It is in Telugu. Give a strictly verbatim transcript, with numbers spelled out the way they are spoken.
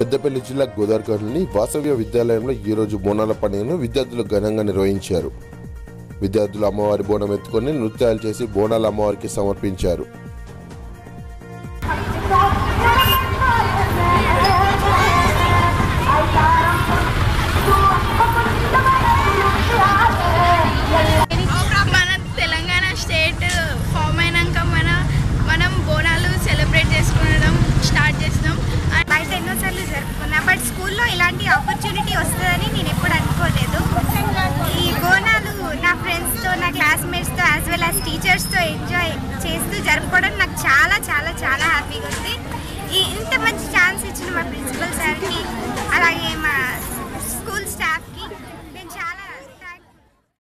పెద్దపల్లి జిల్లా గోదావరిలోని వాసవ్య విద్యాలయంలో ఈ రోజు బోనాల పండుగను విద్యార్థులు ఘనంగా నిర్వహించారు. విద్యార్థులు అమ్మవారి బోనం ఎత్తుకొని నృత్యాలు చేసి బోనాల అమ్మవారికి సమర్పించారు. బట్ స్కూల్లో ఇలాంటి ఆపర్చునిటీ వస్తుందని నేను ఎప్పుడు అనుకోలేదు. ఈ బోనాలు నా ఫ్రెండ్స్తో, నా క్లాస్మేట్స్తో యాజ్ వెల్ యాజ్ టీచర్స్తో ఎంజాయ్ చేస్తూ జరుపుకోవడం నాకు చాలా చాలా చాలా హ్యాపీగా ఉంది. ఈ ఇంత మంచి ఛాన్స్ ఇచ్చిన మా ప్రిన్సిపల్ సార్కి, అలాగే మా స్కూల్ స్టాఫ్